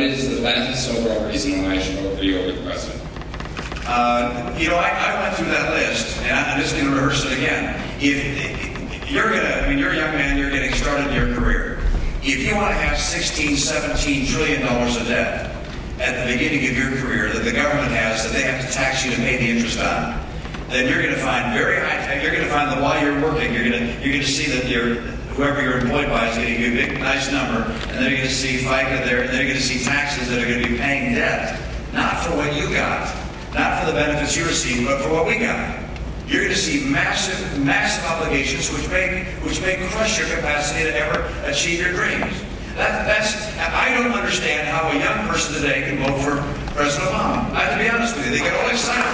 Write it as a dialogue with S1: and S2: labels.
S1: is the benefits overall reason why I should vote for you over the president?
S2: You know, I went through that list, and I'm just going to rehearse it again. If you're you're a young man, you're getting started in your career. If you want to have $16, $17 trillion of debt at the beginning of your career that the government has, that they have to tax you to pay the interest on, then you're going to find very high. You're going to find that while you're working, you're going to see that whoever you're employed by is getting you a big, nice number, and then you're going to see FICA there, and then you're going to see taxes that are going to be paying debt, not for what you got, not for the benefits you receive, but for what we got. You're going to see massive, massive obligations which may crush your capacity to ever achieve your dreams. I don't understand how a young person today can vote for President Obama. I have to be honest with you. They get all excited.